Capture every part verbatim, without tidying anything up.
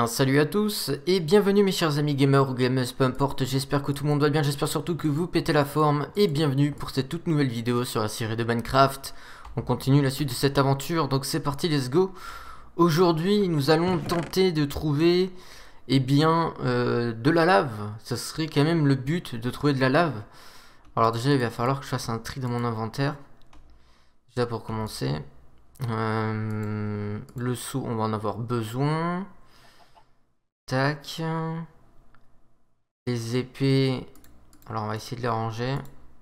bien, salut à tous et bienvenue mes chers amis gamers ou gamers, peu importe, j'espère que tout le monde va bien, j'espère surtout que vous pétez la forme et bienvenue pour cette toute nouvelle vidéo sur la série de Minecraft. On continue la suite de cette aventure, donc c'est parti, let's go. Aujourd'hui, nous allons tenter de trouver, eh bien, euh, de la lave. Ça serait quand même le but de trouver de la lave. Alors déjà, il va falloir que je fasse un tri dans mon inventaire. Déjà pour commencer. Euh, le seau, on va en avoir besoin. Tac. Les épées. Alors on va essayer de les ranger.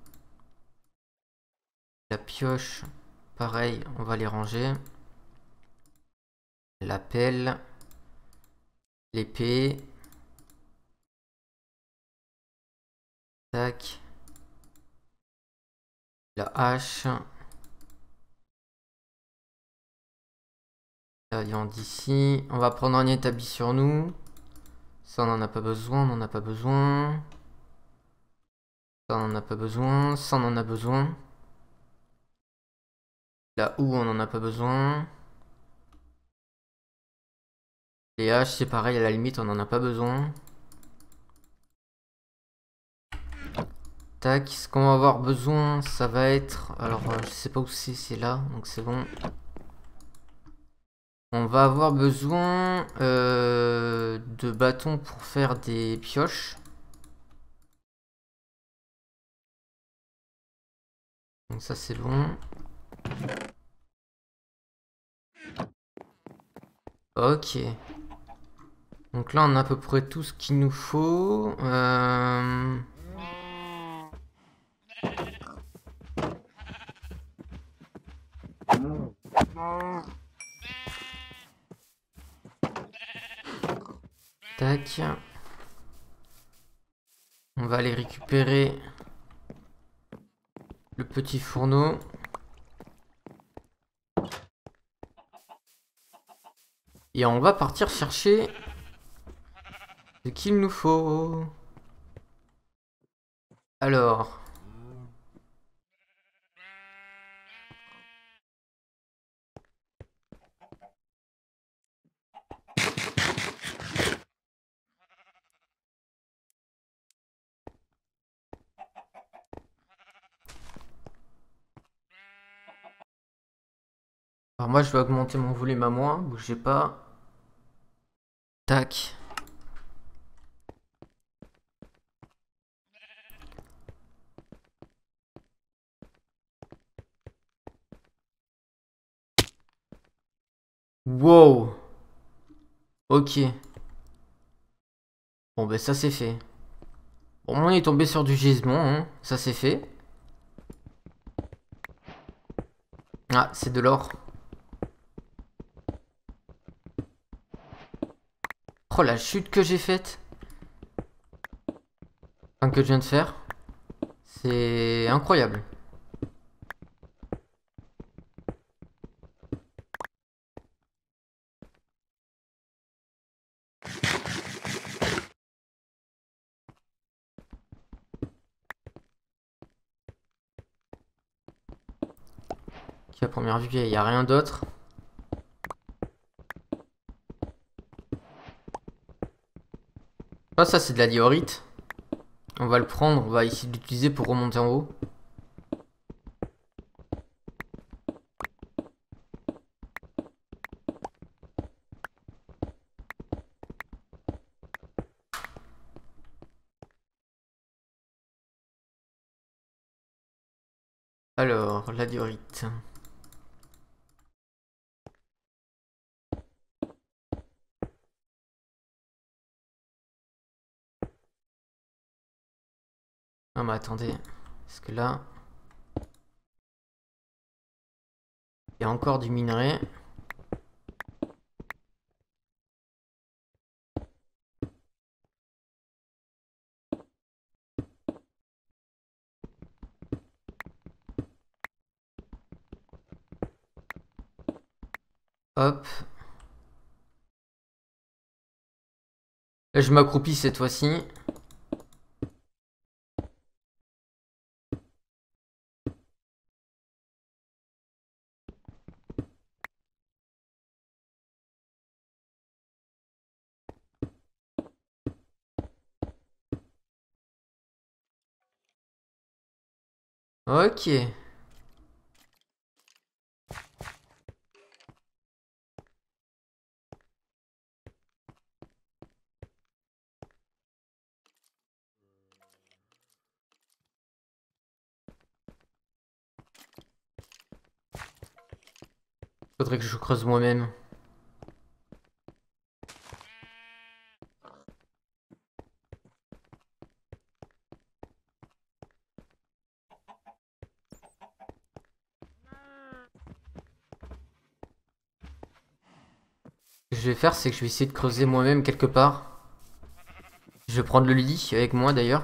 La pioche. Pareil, on va les ranger. La pelle. L'épée. Tac. La hache. La viande ici. On va prendre un établi sur nous. Ça on n'en a pas besoin, on n'en a pas besoin. Ça on n'en a pas besoin. Ça on en a besoin. La houe on n'en a pas besoin. Les haches c'est pareil, à la limite on n'en a pas besoin. Tac, ce qu'on va avoir besoin, ça va être... Alors, euh, je sais pas où c'est, c'est là, donc c'est bon. On va avoir besoin euh, de bâtons pour faire des pioches. Donc ça c'est bon. Ok. Donc là on a à peu près tout ce qu'il nous faut. Euh... Tac. On va aller récupérer le petit fourneau. Et on va partir chercher ce qu'il nous faut. Alors... Alors moi je vais augmenter mon volume à moins, bougez pas. Tac. Wow. Ok. Bon ben ça c'est fait. Bon on est tombé sur du gisement, hein. Ça c'est fait. Ah c'est de l'or. Oh la chute que j'ai faite. Enfin que je viens de faire. C'est incroyable. Ok, à première vue il n'y a rien d'autre. Ah ça c'est de la diorite. On va le prendre, on va essayer de l'utiliser pour remonter en haut. Alors, la diorite. Ah mais attendez, parce que là, il y a encore du minerai. Hop. Là, je m'accroupis cette fois-ci. Ok. Faudrait que je creuse moi-même. Ce que je vais faire, c'est que je vais essayer de creuser moi-même quelque part. Je vais prendre le lit avec moi d'ailleurs.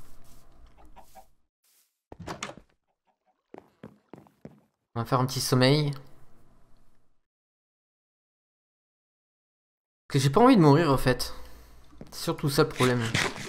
On va faire un petit sommeil. Parce que j'ai pas envie de mourir en fait. C'est surtout ça le problème.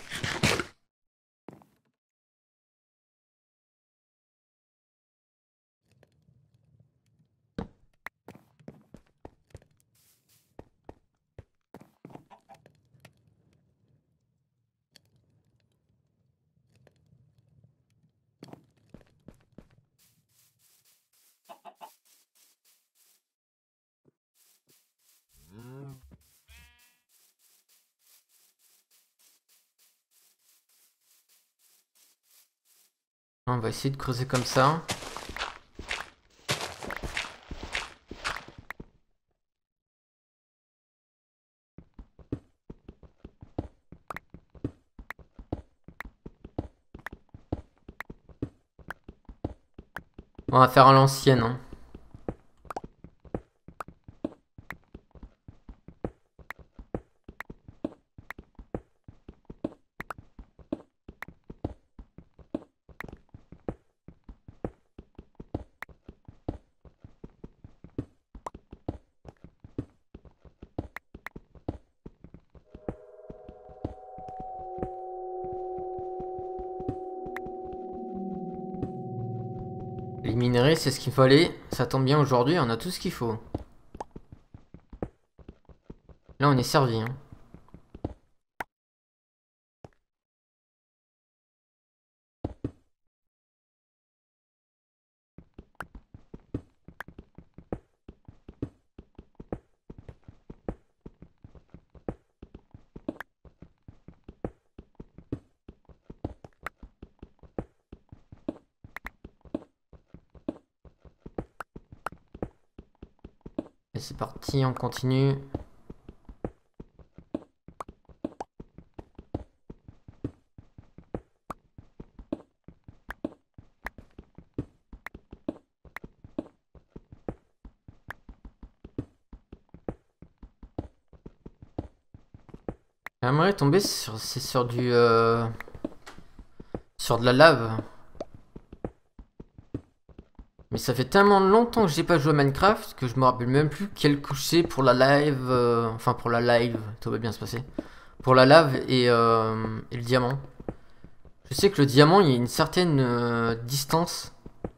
On va essayer de creuser comme ça. On va faire à l'ancienne. Hein. Les minerais, c'est ce qu'il fallait. Ça tombe bien aujourd'hui, on a tout ce qu'il faut. Là, on est servi. Hein. Et c'est parti, on continue. J'aimerais tomber sur, c'est sur du... Euh, sur de la lave. Mais ça fait tellement longtemps que j'ai pas joué à Minecraft que je me rappelle même plus quel coucher pour la live... Euh, enfin pour la live, tout va bien se passer. Pour la lave et, euh, et le diamant. Je sais que le diamant, il y a une certaine euh, distance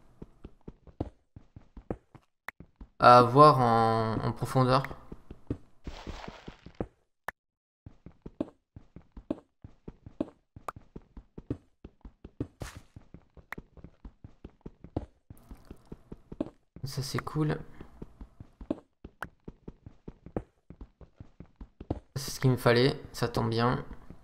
à avoir en, en profondeur. Ça c'est cool. C'est ce qu'il me fallait, ça tombe bien.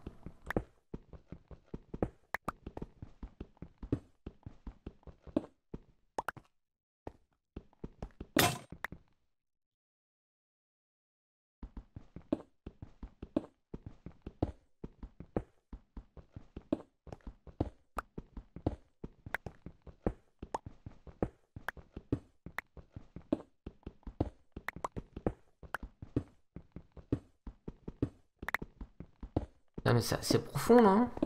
Ah mais c'est assez profond là. Hein.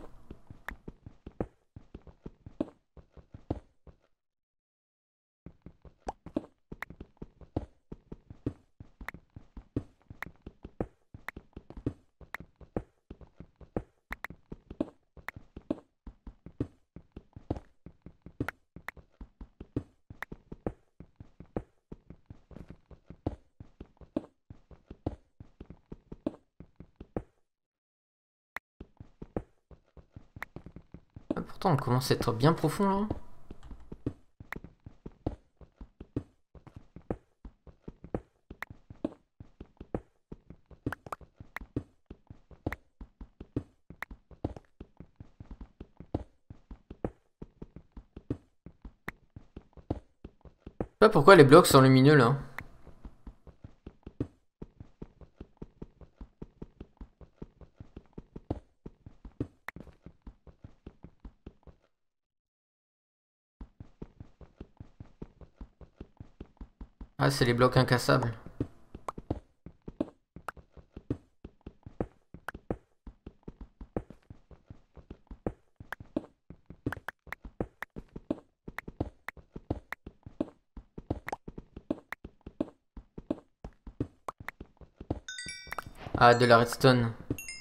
Ah, pourtant on commence à être bien profond là. pas pourquoi les blocs sont lumineux là. Ah, c'est les blocs incassables. Ah, de la redstone.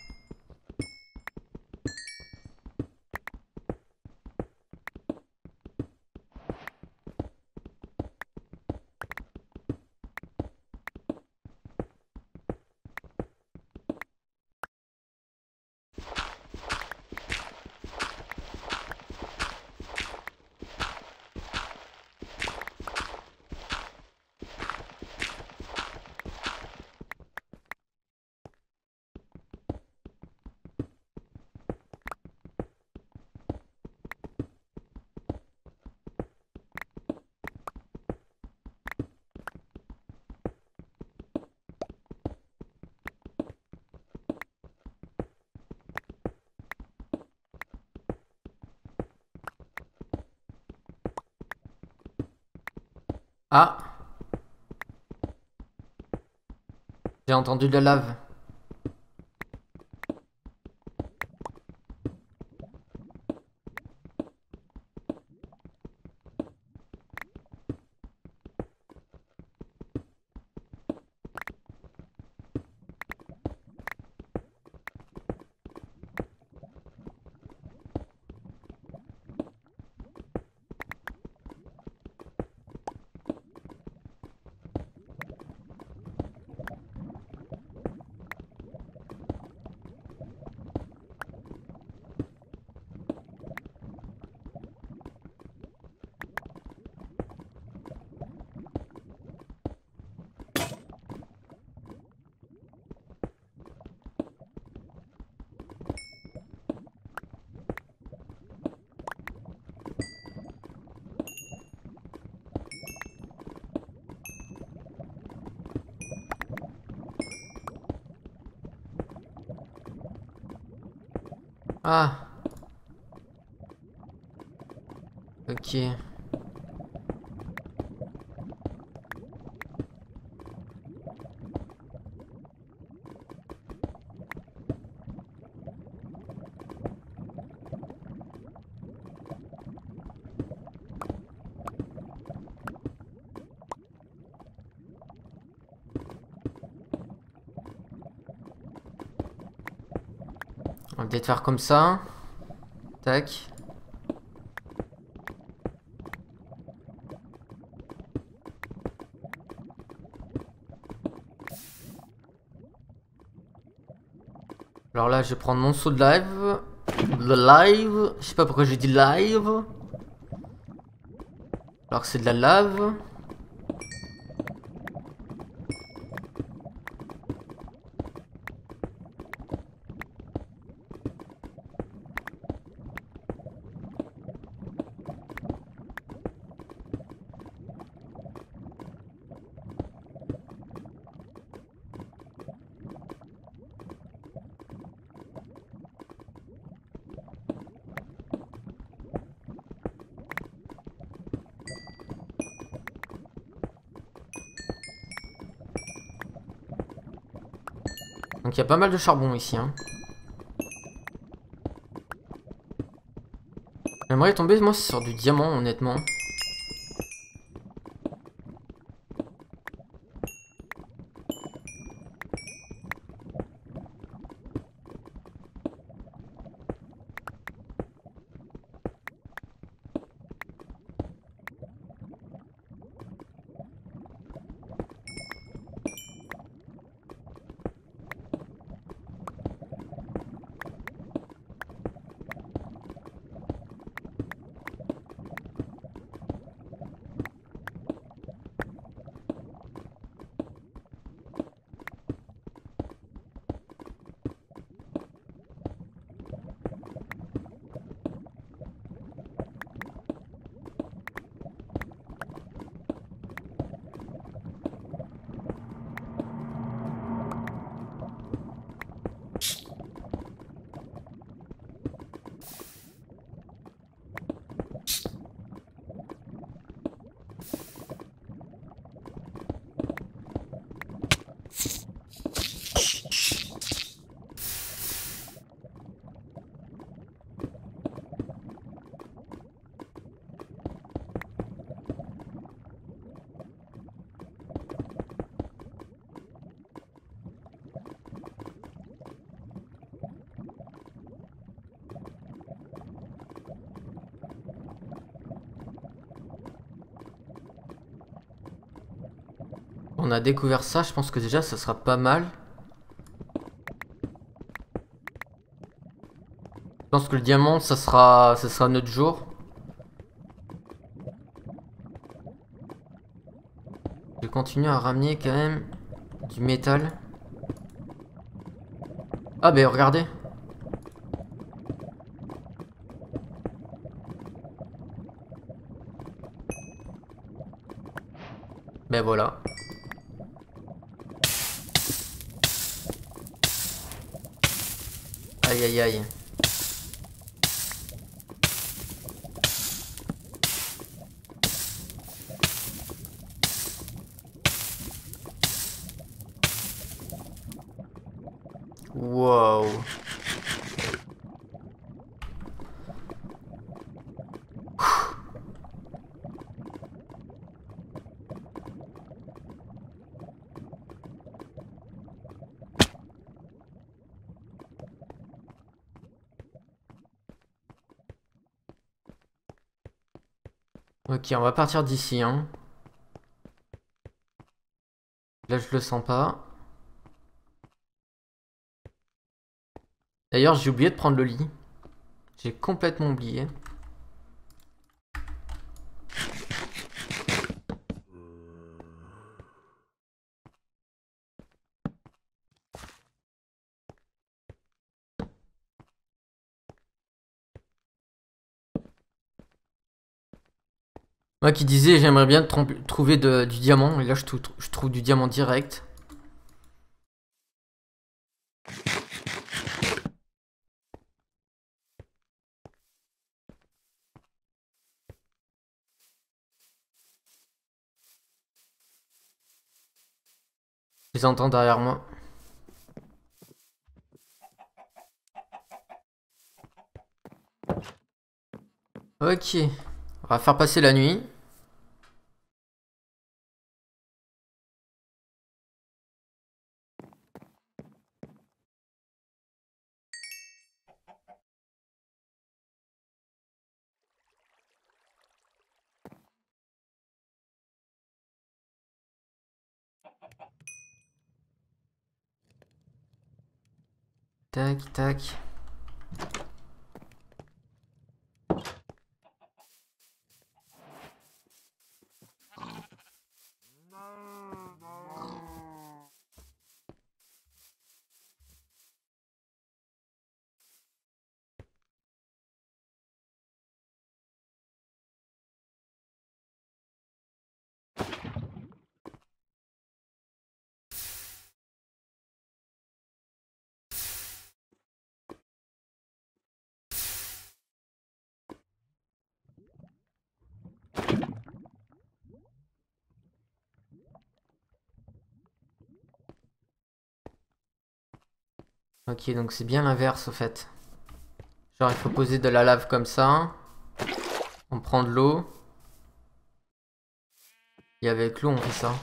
Ah, j'ai entendu de la lave. Ah. Ok. On va peut-être faire comme ça. Tac. Alors là, je vais prendre mon saut de live. Le live. Je sais pas pourquoi j'ai dit live. Alors que c'est de la lave. Donc il y a pas mal de charbon ici. Hein. J'aimerais tomber moi sur du diamant honnêtement. on a découvert ça, je pense que déjà ça sera pas mal. Je pense que le diamant, ça sera, ça sera notre jour. Je vais continuer à ramener quand même du métal. Ah ben regardez. Ben voilà. Aïe aïe aïe. Wow. Ok, on va partir d'ici, hein. Là, je le sens pas. D'ailleurs, j'ai oublié de prendre le lit. J'ai complètement oublié. Moi qui disais, j'aimerais bien trouver de, du diamant. Et là, je, je trouve du diamant direct. Je les entends derrière moi. Ok. On va faire passer la nuit. Tac, tac. Ok, donc c'est bien l'inverse au fait. Genre il faut poser de la lave comme ça. On prend de l'eau. Et avec l'eau on fait ça.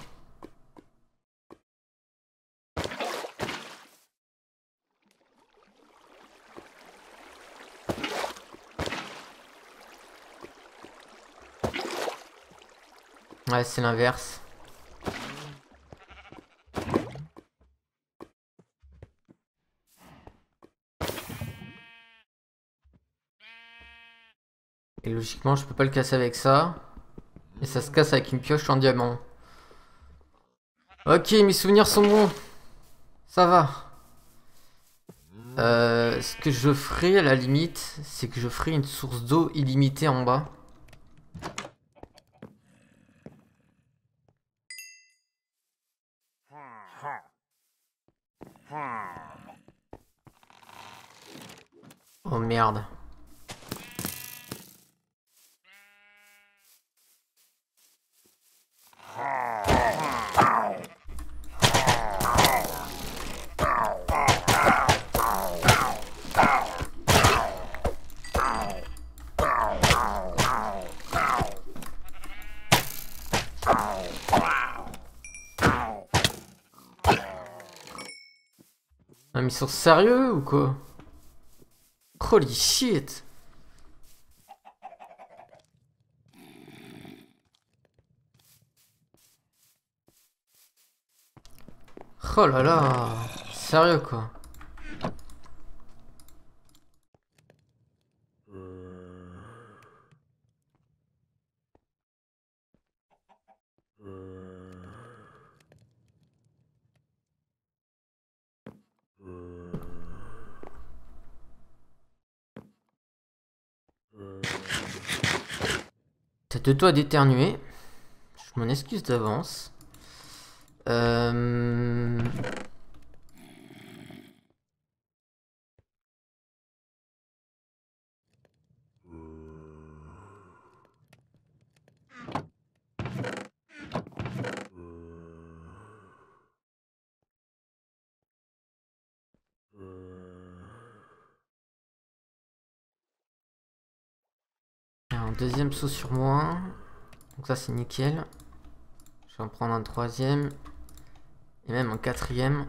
Ouais, c'est l'inverse. Et logiquement, je peux pas le casser avec ça. Et ça se casse avec une pioche en diamant. Ok, mes souvenirs sont bons. Ça va. Euh, ce que je ferai à la limite, c'est que je ferai une source d'eau illimitée en bas. Oh merde. Ah, mais ils sont sérieux ou quoi? Holy shit. Oh là là, sérieux quoi. T'as de toi d'éternuer. Je m'en excuse d'avance. Euh... Un deuxième saut sur moi. Donc ça c'est nickel. Je vais en prendre un troisième. Et même un quatrième.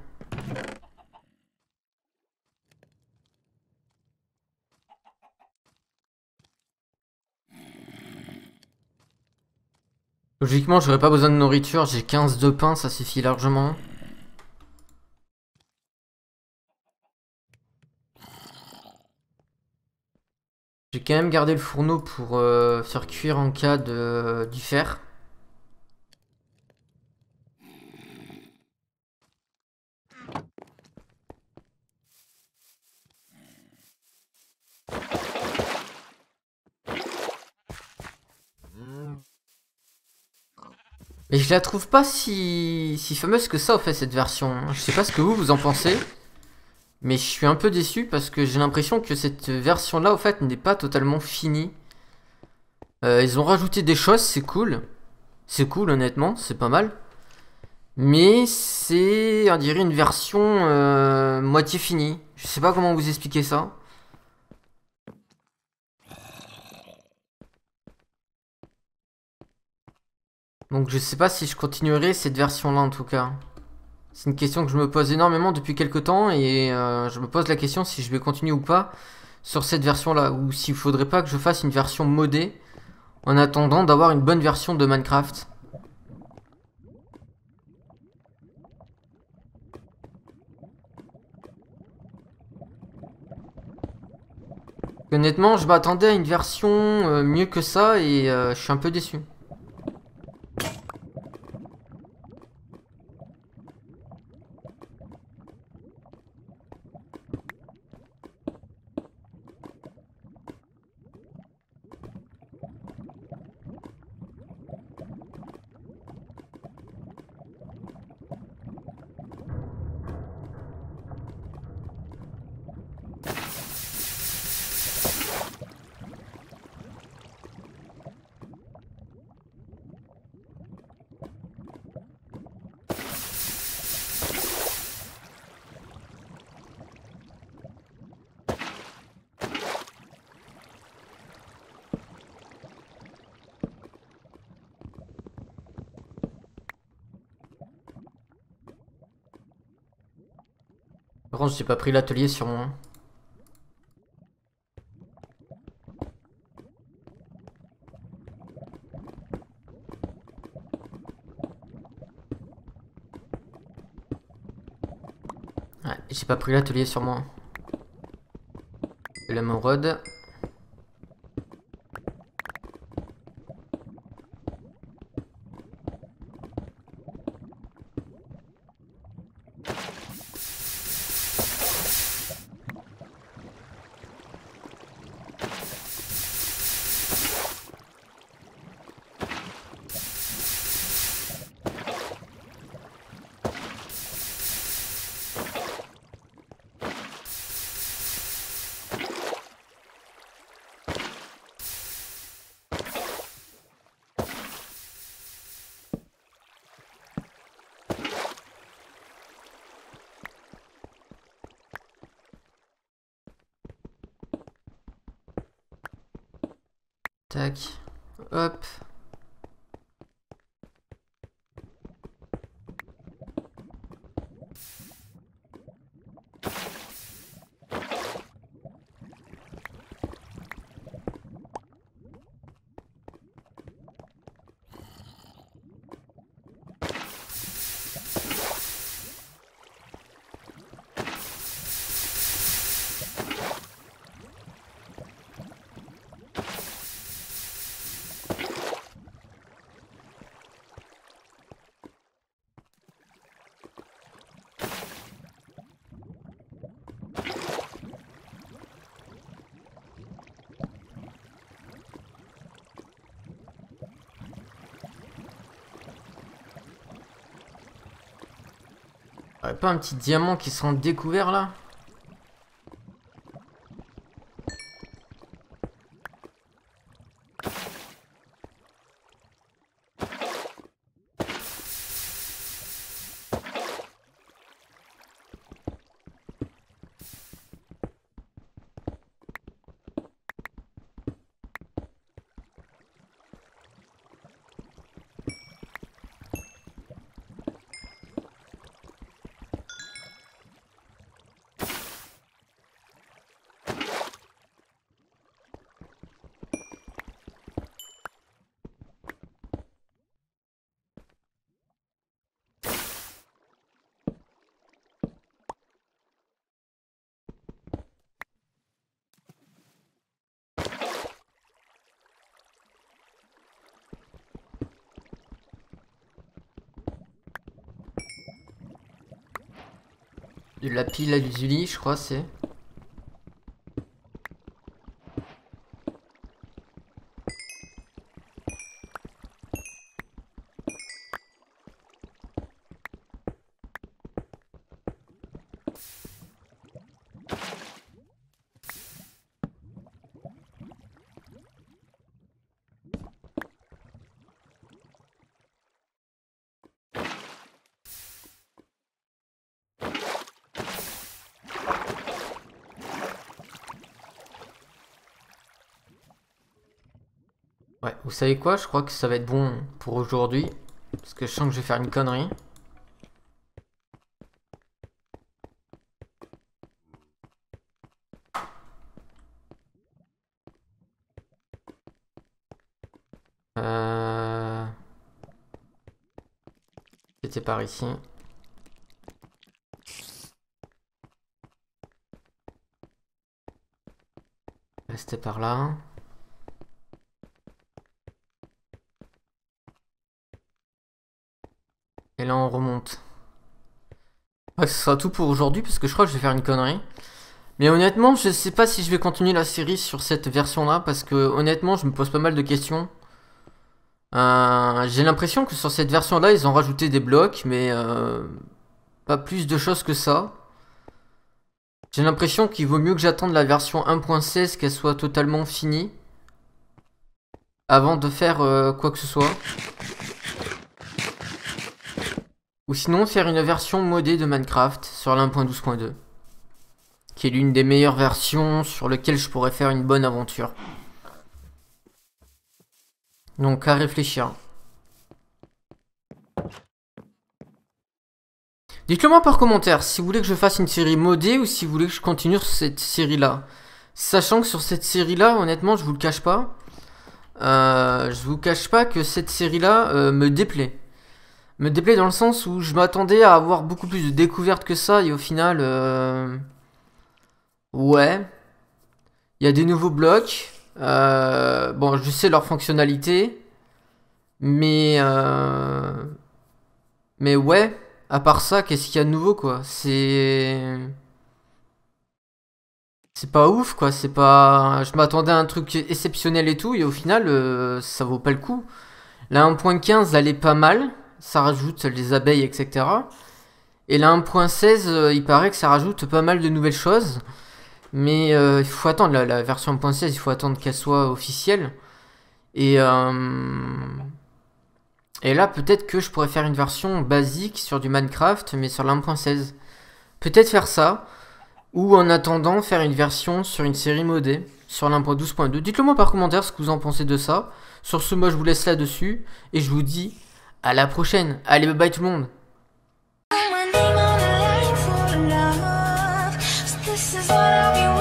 Logiquement j'aurais pas besoin de nourriture. J'ai quinze de pain, ça suffit largement. J'ai quand même gardé le fourneau pour euh, faire cuire en cas de du fer. Mais je la trouve pas si, si fameuse que ça, au fait, cette version. Je sais pas ce que vous, vous en pensez. Mais je suis un peu déçu parce que j'ai l'impression que cette version-là, au fait, n'est pas totalement finie. Euh, ils ont rajouté des choses, c'est cool. C'est cool, honnêtement, c'est pas mal. Mais c'est, on dirait, une version euh, moitié finie. Je sais pas comment vous expliquer ça. Donc je sais pas si je continuerai cette version-là, en tout cas. C'est une question que je me pose énormément depuis quelques temps et euh, je me pose la question si je vais continuer ou pas sur cette version-là, ou s'il faudrait pas que je fasse une version modée en attendant d'avoir une bonne version de Minecraft. Honnêtement, je m'attendais à une version euh, mieux que ça et euh, je suis un peu déçu. Par contre, j'ai pas pris l'atelier sur moi. Ouais, j'ai pas pris l'atelier sur moi. L'émeraude. Tac. Hop. Y'aurait pas un petit diamant qui sera découvert là? Du lapis lazuli, je crois, c'est. Ouais, vous savez quoi? Je crois que ça va être bon pour aujourd'hui. Parce que je sens que je vais faire une connerie. Euh... C'était par ici. Restez par là. Et là on remonte. Ouais, ce sera tout pour aujourd'hui parce que je crois que je vais faire une connerie. Mais honnêtement, je sais pas si je vais continuer la série sur cette version-là parce que honnêtement, je me pose pas mal de questions. Euh, J'ai l'impression que sur cette version-là, ils ont rajouté des blocs, mais euh, pas plus de choses que ça. J'ai l'impression qu'il vaut mieux que j'attende la version un point seize qu'elle soit totalement finie avant de faire euh, quoi que ce soit. Ou sinon faire une version modée de Minecraft sur l'un point douze point deux. Qui est l'une des meilleures versions sur lesquelles je pourrais faire une bonne aventure. Donc à réfléchir. Dites-le moi par commentaire si vous voulez que je fasse une série modée ou si vous voulez que je continue sur cette série là. Sachant que sur cette série là, honnêtement je vous le cache pas. Euh, je vous cache pas que cette série là euh, me déplaît. Me déplaît dans le sens où je m'attendais à avoir beaucoup plus de découvertes que ça et au final... Euh... Ouais. Il y a des nouveaux blocs. Euh... Bon, je sais leur fonctionnalité. Mais... Euh... Mais ouais. À part ça, qu'est-ce qu'il y a de nouveau quoi? C'est... C'est pas ouf quoi, c'est pas... Je m'attendais à un truc exceptionnel et tout et au final, euh, ça vaut pas le coup. La un point quinze, elle est pas mal. Ça rajoute les abeilles, et cetera. Et la un point seize, euh, il paraît que ça rajoute pas mal de nouvelles choses. Mais euh, il faut attendre, la, la version un point seize, il faut attendre qu'elle soit officielle. Et, euh, et là, peut-être que je pourrais faire une version basique sur du Minecraft, mais sur la un point seize. Peut-être faire ça. Ou en attendant, faire une version sur une série modée, sur l'un point douze point deux. Dites-le moi par commentaire ce que vous en pensez de ça. Sur ce, moi je vous laisse là-dessus. Et je vous dis à la prochaine. Allez, bye bye tout le monde.